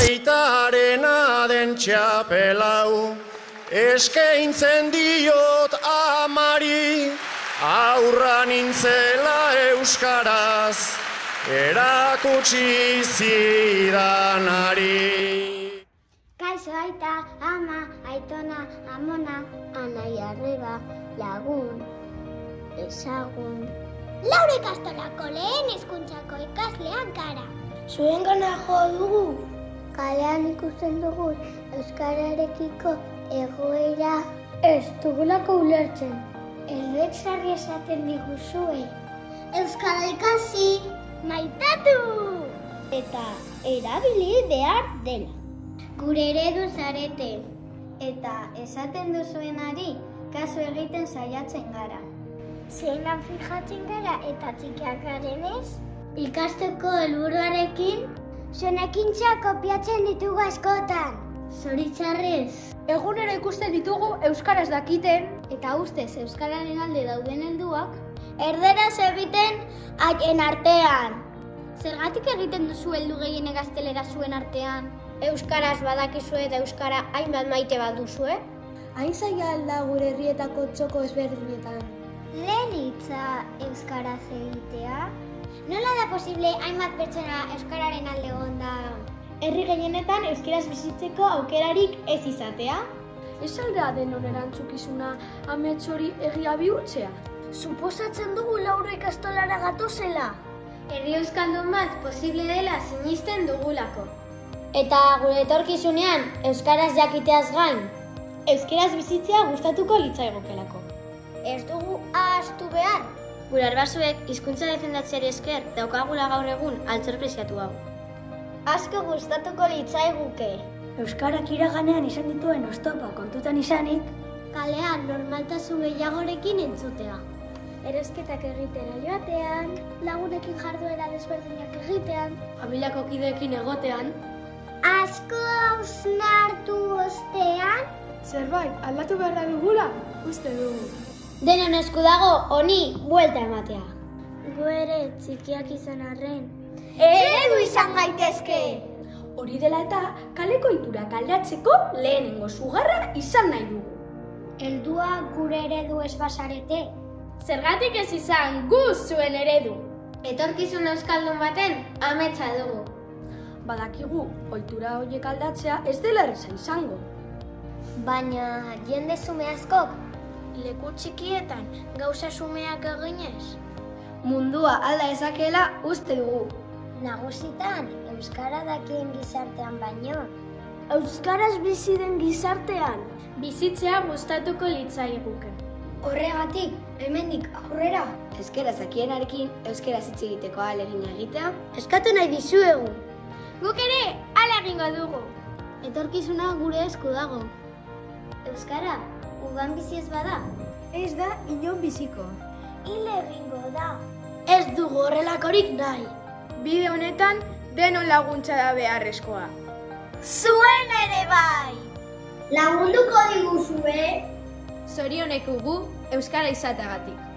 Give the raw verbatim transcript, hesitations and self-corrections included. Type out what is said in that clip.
aitarena den txapelau, eskaintzen diot amari, aurra nintzela euskaraz, erakutsi zidanari. Kaixo aita, ama, aitona, amona, anai arreba, lagun, ezagun. Laure ikastolako lehen hezkuntzako ikasleak gara. Zuen gana jo dugu. Kalean ikusten dugu euskararekiko egoera Ez dugulako ulertzen. helduek sarri esaten diguzue. Euskara ikasi, maitatu! Eta erabili behar dela. Gure eredu zarete. Eta esaten duzuenari kasu egiten saiatzen gara. Zeinan fijatzen gara eta txikiak garenez? Ikasteko helburuarekin, zuen ekintza kopiatzen ditugu askotan. Zoritzarrez. Egunero ikusten ditugu euskaraz dakiten. Eta ustez euskararen alde dauden helduak, erderaz egiten haien artean. Zergatik egiten duzu heldu gehienek gaztelera zuen artean? Euskaraz badakizue eta euskara hainbat maite baduzue? Hain zaila alda gure herrietako txoko ezberdinetan. Lehen hitza euskaraz egitea? Nola da posible hainbat pertsona euskararen alde egonda? Herri gehienetan euskaraz bizitzeko aukerarik ez izatea? Ez aldea denon erantzukizuna amets hori egia bihurtzea. Suposatzen dugu Lauro ikastolara gatozela. Herri euskaldun bat posible dela sinisten dugulako. Eta gure etorkizunean euskaraz jakiteaz gain, euskaraz bizitzea gustatuko litzaigukelako. Ez dugu ahaztu behar. Gure arbasuek hizkuntza defendatzeari esker daukagula gaur egun altxor preziatu hau. Asko gustatuko litzaiguke. Euskarak iraganean izan dituen oztopa kontutan izanik, Kalean normaltasun gehiagorekin entzutea. Erosketak egitera joatean, lagunekin jarduera desberdinak egitean, familiako kideekin egotean, asko hausnartu ostean, zerbait aldatu beharra dugula, uste dugu. denon esku dago honi buelta ematea. Gu ere txikiak izan arren, eredu izan gaitezke! Hori dela eta kaleko iturak aldatzeko lehenengo sugarra izan nahi dugu. Heldua gure eredu ez basarete. Zergatik ez izan gu zuen eredu. Etorkizun euskaldun baten ametsa dugu. Badakigu, ohitura horiek aldatzea ez dela erraza izango. Baina jende zume askok, leku txikietan gauza sumeak eginez. Mundua alda ezakela uste dugu. Nagusitan, euskara dakien gizartean baino. Euskaraz bizi den gizartean, Bizitzea gustatuko litzaiguke. Horregatik, hemendik aurrera, euskaraz dakienarekin euskaraz hitz egiteko ahalegina egitea, eskatu nahi dizuegu. Guk ere hala egingo dugu. Etorkizuna gure esku dago. Euskara, udan bizi ez bada? ez da inon biziko. Hil egingo da. Ez dugu horrelakorik nahi. Bide honetan denon laguntza da beharrezkoa. Zuen ere bai! Lagunduko diguzue? Zorioneko gu euskara izateagatik.